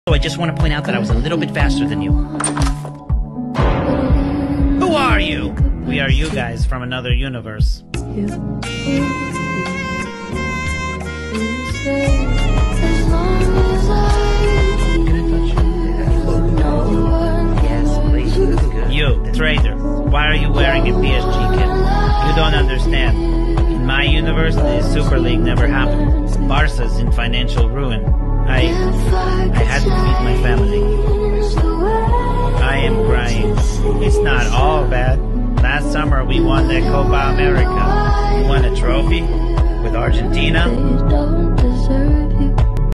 So I just want to point out that I was a little bit faster than you. Who are you? We are you guys from another universe. You, trader, why are you wearing a PSG kit? You don't understand. In my universe, the Super League never happened. Barca's in financial ruin. I had to feed my family. I am crying. It's not all bad. Last summer we won the Copa America. We won a trophy with Argentina.